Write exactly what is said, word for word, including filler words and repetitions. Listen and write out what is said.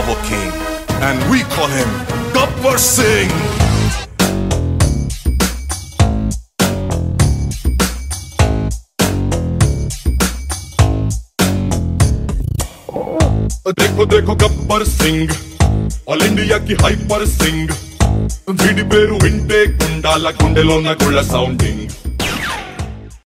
our king, and we call him Gabbar Singh. देखो देखो Gabbar Singh all India की hyper Singh వీడి పేరు వింటే గుండాల గుండెలో నా గుళ్ళ సౌండింగ్